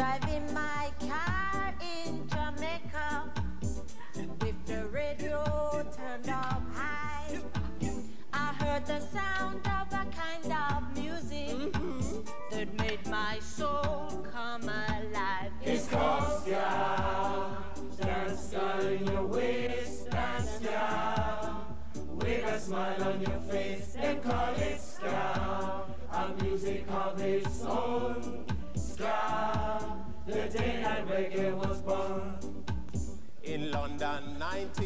driving my car in Jamaica with the radio turned up high. I heard the sound of a kind of music that made my soul come alive. It's called ska. Dance ska in your waist, dance ska. With a smile on your face, they call it ska. A music of its own. Ska, the day that reggae was born. In London,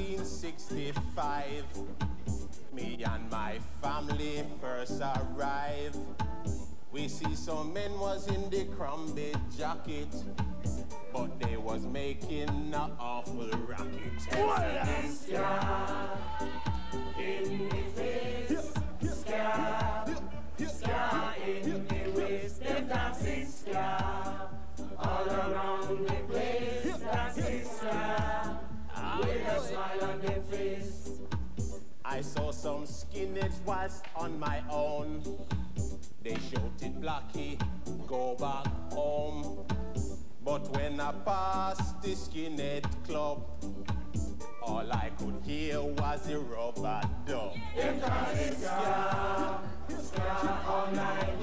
1965, me and my family first arrived. We see some men was in the crumbly jacket, but they was making an awful racket. Ska, in the face, ska, ska in the waist, them dancing ska, all around the place, dancing ska, with a smile on their face. I saw some skinheads was on my own. They shouted, Blackie, go back home. But when I passed the skinhead club, all I could hear was a rubber dub. Them dancing ska, ska all night